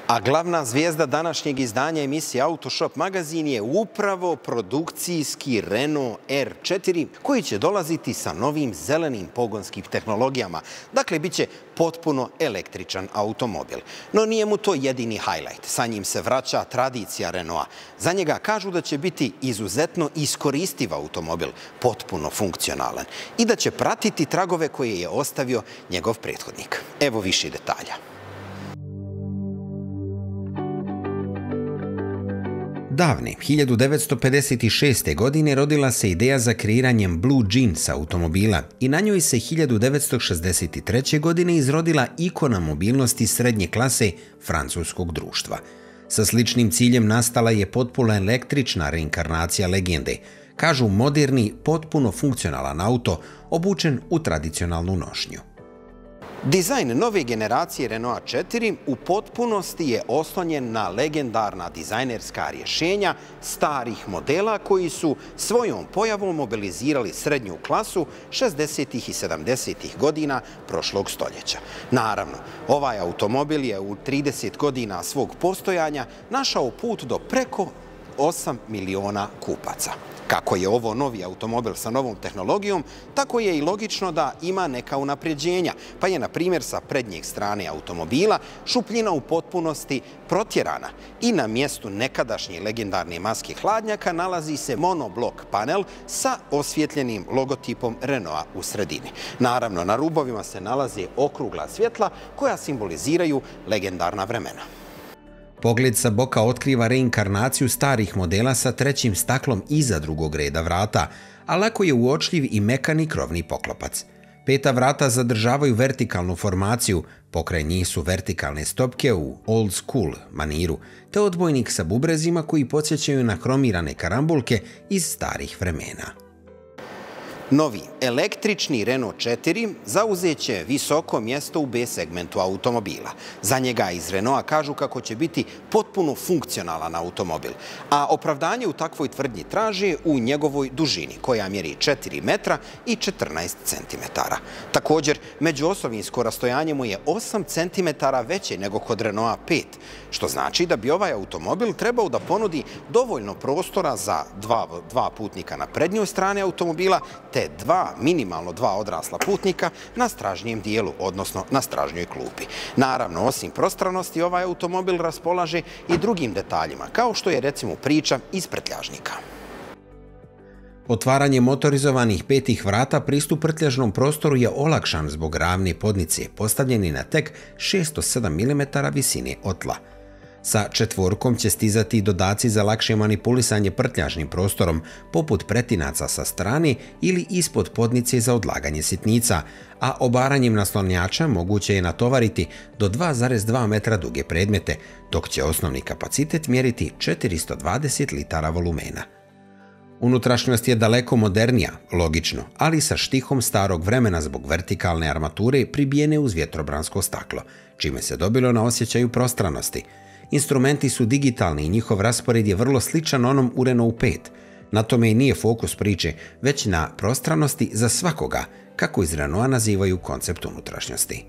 A glavna zvijezda današnjeg izdanja emisije Autoshop magazin je upravo produkcijski Renault R4 koji će dolaziti sa novim zelenim pogonskim tehnologijama. Dakle, bit će potpuno električan automobil. No nije mu to jedini highlight. Sa njim se vraća tradicija Renaulta. Za njega kažu da će biti izuzetno iskoristiv automobil, potpuno funkcionalan i da će pratiti tragove koje je ostavio njegov prethodnik. Evo više detalja. Davne, 1956. godine rodila se ideja za kreiranjem Blue Jeans automobila i na njoj se 1963. godine izrodila ikona mobilnosti srednje klase francuskog društva. Sa sličnim ciljem nastala je potpuno električna reinkarnacija legende, kažu moderni, potpuno funkcionalan auto obučen u tradicionalnu nošnju. Dizajn nove generacije Renaulta 4 u potpunosti je oslonjen na legendarna dizajnerska rješenja starih modela koji su svojom pojavom mobilizirali srednju klasu 60. i 70. godina prošlog stoljeća. Naravno, ovaj automobil je u 30 godina svog postojanja našao put do preko 8 miliona kupaca. Kako je ovo novi automobil sa novom tehnologijom, tako je i logično da ima neka unapređenja, pa je, na primjer, sa prednjeg strane automobila šupljina u potpunosti protjerana i na mjestu nekadašnje legendarne maske hladnjaka nalazi se monoblok panel sa osvjetljenim logotipom Renaulta u sredini. Naravno, na rubovima se nalaze okrugla svjetla koja simboliziraju legendarna vremena. Pogled sa boka otkriva reinkarnaciju starih modela sa trećim staklom iza drugog reda vrata, a lako je uočljiv i mekani krovni poklopac. Peta vrata zadržavaju vertikalnu formaciju, pokraj njih su vertikalne stopke u old school maniru, te odbojnik sa bubrezima koji podsjećaju na hromirane karambulke iz starih vremena. Novi električni Renault 4 zauzet će visoko mjesto u B segmentu automobila. Za njega iz Renaulta kažu kako će biti potpuno funkcionalan automobil, a opravdanje u takvoj tvrdnji traži u njegovoj dužini, koja mjeri 4 metra i 14 centimetara. Također, međuosovinsko rastojanje mu je 8 centimetara veće nego kod Renaulta 5, što znači da bi ovaj automobil trebao da ponudi dovoljno prostora za dva putnika na prednjoj strani automobila, te minimalno dva odrasla putnika na stražnjem dijelu, odnosno na stražnjoj klupi. Naravno, osim prostranosti, ovaj automobil raspolaže i drugim detaljima, kao što je recimo priča iz prtljažnika. Otvaranje motorizovanih petih vrata pristup prtljažnom prostoru je olakšan zbog ravne podnice, postavljeni na tek 607 mm visine od tla. Sa četvorkom će stizati dodaci za lakše manipulisanje prtljažnim prostorom, poput pretinaca sa strane ili ispod podnice za odlaganje sitnica, a obaranjem naslonjača moguće je natovariti do 2,2 metra duge predmete, dok će osnovni kapacitet mjeriti 420 litara volumena. Unutrašnjost je daleko modernija, logično, ali sa štihom starog vremena zbog vertikalne armature pribijene uz vjetrobransko staklo, čime se dobilo na osjećaju prostranosti. Instrumenti su digitalni i njihov raspored je vrlo sličan onom u Renault 5. Na tome i nije fokus priče, već na prostranosti za svakoga, kako iz Renaulta nazivaju koncept unutrašnjosti.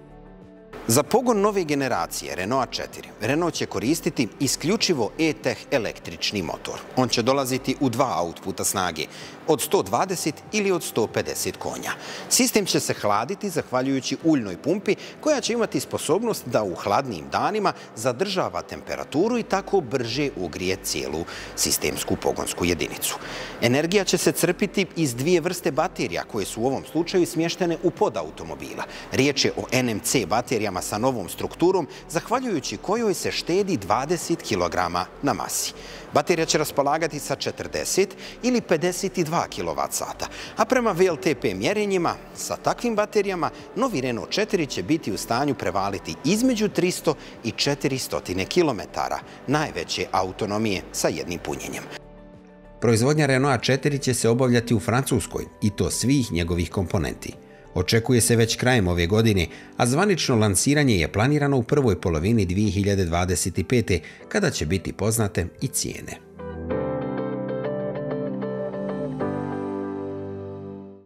Za pogon nove generacije Renaulta 4, Renault će koristiti isključivo E-Tech električni motor. On će dolaziti u dva outputa snage, od 120 ili od 150 konja. Sistem će se hladiti zahvaljujući uljnoj pumpi koja će imati sposobnost da u hladnim danima zadržava temperaturu i tako brže ugrije cijelu sistemsku pogonsku jedinicu. Energija će se crpiti iz dvije vrste baterija koje su u ovom slučaju smještene u pod automobila. Riječ je o NMC baterijama sa novom strukturom, zahvaljujući kojoj se štedi 20 kg na masi. Baterija će raspolagati sa 40 ili 52 kWh, a prema VLTP mjerenjima sa takvim baterijama novi Renault 4 će biti u stanju prevaliti između 300 i 400 km najveće autonomije sa jednim punjenjem. Proizvodnja Renaulta 4 će se obavljati u Francuskoj i to svih njegovih komponenti. Očekuje se već krajem ove godine, a zvanično lansiranje je planirano u prvoj polovini 2025. kada će biti poznate i cijene.